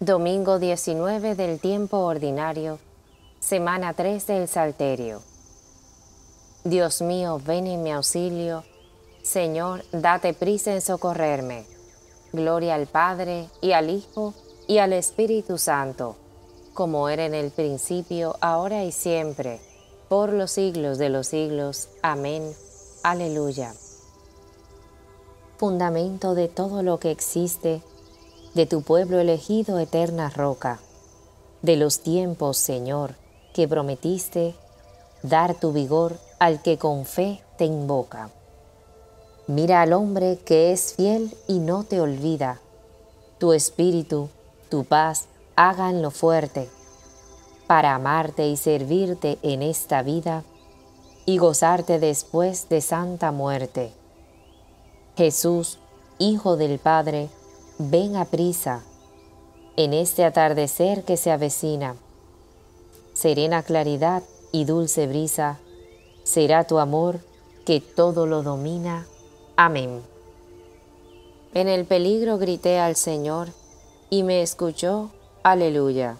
Domingo 19 del tiempo ordinario, semana 3 del Salterio. Dios mío, ven en mi auxilio. Señor, date prisa en socorrerme. Gloria al Padre, y al Hijo, y al Espíritu Santo, como era en el principio, ahora y siempre, por los siglos de los siglos. Amén. Aleluya. Fundamento de todo lo que existe, de tu pueblo elegido, eterna roca, de los tiempos, Señor, que prometiste dar tu vigor al que con fe te invoca. Mira al hombre que es fiel y no te olvida. Tu espíritu, tu paz, háganlo fuerte, para amarte y servirte en esta vida y gozarte después de santa muerte. Jesús, Hijo del Padre, ven aprisa, en este atardecer que se avecina. Serena claridad y dulce brisa, será tu amor que todo lo domina. Amén. En el peligro grité al Señor, y me escuchó. Aleluya.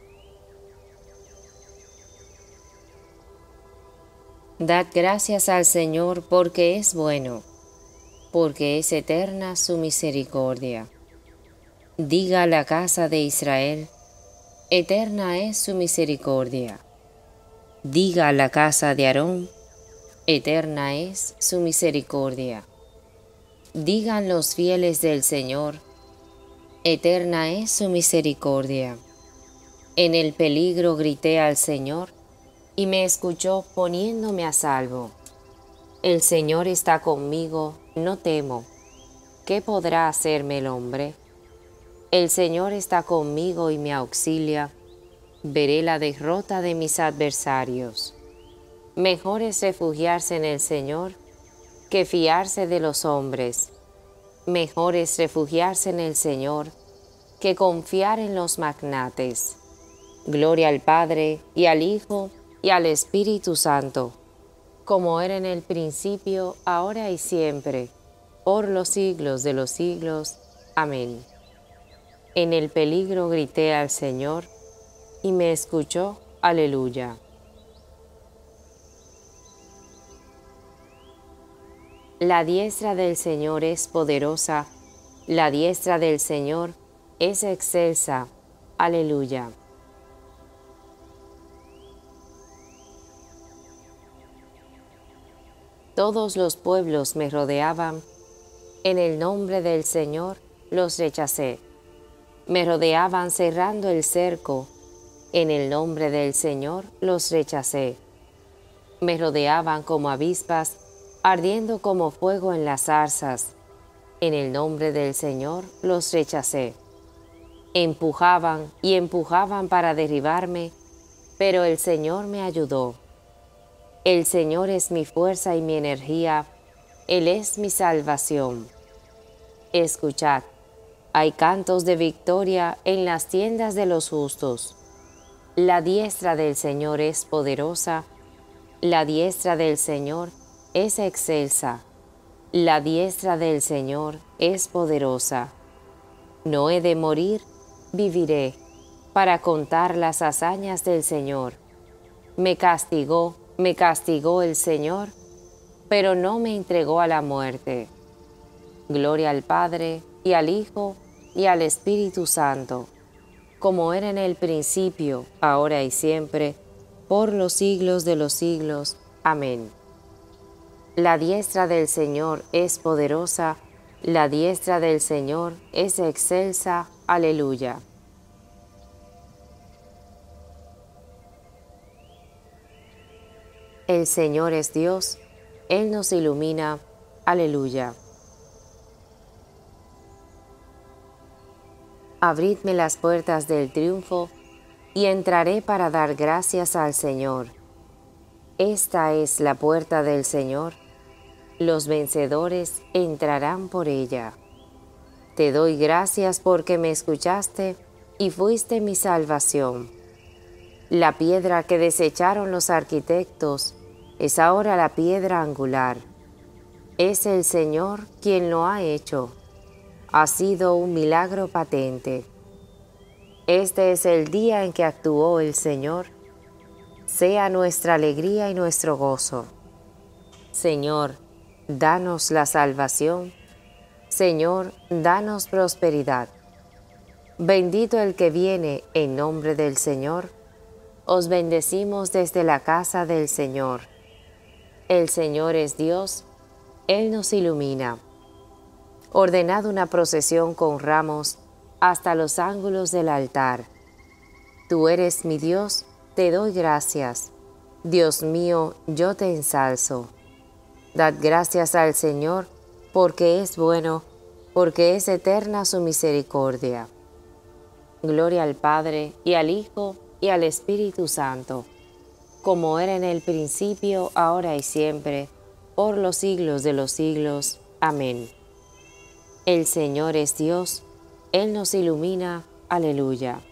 Dad gracias al Señor porque es bueno, porque es eterna su misericordia. Diga la casa de Israel, eterna es su misericordia. Diga la casa de Aarón, eterna es su misericordia. Digan los fieles del Señor, eterna es su misericordia. En el peligro grité al Señor, y me escuchó poniéndome a salvo. El Señor está conmigo, no temo. ¿Qué podrá hacerme el hombre? El Señor está conmigo y me auxilia. Veré la derrota de mis adversarios. Mejor es refugiarse en el Señor que fiarse de los hombres. Mejor es refugiarse en el Señor que confiar en los magnates. Gloria al Padre, y al Hijo, y al Espíritu Santo, como era en el principio, ahora y siempre, por los siglos de los siglos. Amén. En el peligro grité al Señor, y me escuchó. Aleluya. La diestra del Señor es poderosa, la diestra del Señor es excelsa. Aleluya. Todos los pueblos me rodeaban, en el nombre del Señor los rechacé. Me rodeaban cerrando el cerco, en el nombre del Señor los rechacé. Me rodeaban como avispas, ardiendo como fuego en las zarzas, en el nombre del Señor los rechacé. Empujaban y empujaban para derribarme, pero el Señor me ayudó. El Señor es mi fuerza y mi energía, Él es mi salvación. Escuchad, hay cantos de victoria en las tiendas de los justos. La diestra del Señor es poderosa, la diestra del Señor es excelsa, la diestra del Señor es poderosa. No he de morir, viviré, para contar las hazañas del Señor. Me castigó el Señor, pero no me entregó a la muerte. Gloria al Padre, y al Hijo, y al Espíritu Santo, como era en el principio, ahora y siempre, por los siglos de los siglos. Amén. La diestra del Señor es poderosa, la diestra del Señor es excelsa. Aleluya. El Señor es Dios, Él nos ilumina. Aleluya. Abridme las puertas del triunfo, y entraré para dar gracias al Señor. Esta es la puerta del Señor, los vencedores entrarán por ella. Te doy gracias porque me escuchaste y fuiste mi salvación. La piedra que desecharon los arquitectos es ahora la piedra angular. Es el Señor quien lo ha hecho. Ha sido un milagro patente. Este es el día en que actuó el Señor. Sea nuestra alegría y nuestro gozo. Señor, danos la salvación. Señor, danos prosperidad. Bendito el que viene en nombre del Señor. Os bendecimos desde la casa del Señor. El Señor es Dios, Él nos ilumina. Ordenad una procesión con ramos hasta los ángulos del altar. Tú eres mi Dios, te doy gracias. Dios mío, yo te ensalzo. Dad gracias al Señor, porque es bueno, porque es eterna su misericordia. Gloria al Padre, y al Hijo, y al Espíritu Santo, como era en el principio, ahora y siempre, por los siglos de los siglos. Amén. El Señor es Dios, Él nos ilumina. Aleluya.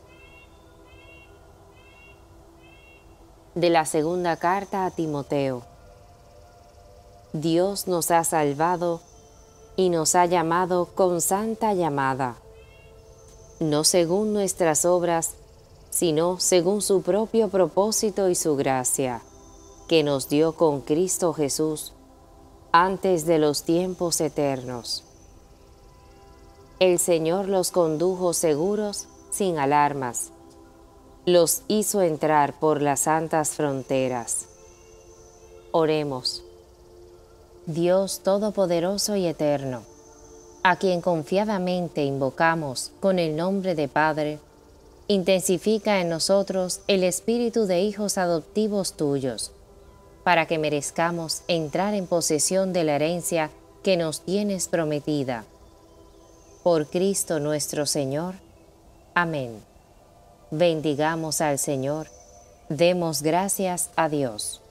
De la segunda carta a Timoteo. Dios nos ha salvado y nos ha llamado con santa llamada, no según nuestras obras, sino según su propio propósito y su gracia, que nos dio con Cristo Jesús antes de los tiempos eternos. El Señor los condujo seguros, sin alarmas, los hizo entrar por las santas fronteras. Oremos. Dios Todopoderoso y Eterno, a quien confiadamente invocamos con el nombre de Padre, intensifica en nosotros el espíritu de hijos adoptivos tuyos, para que merezcamos entrar en posesión de la herencia que nos tienes prometida. Por Cristo nuestro Señor. Amén. Bendigamos al Señor, demos gracias a Dios.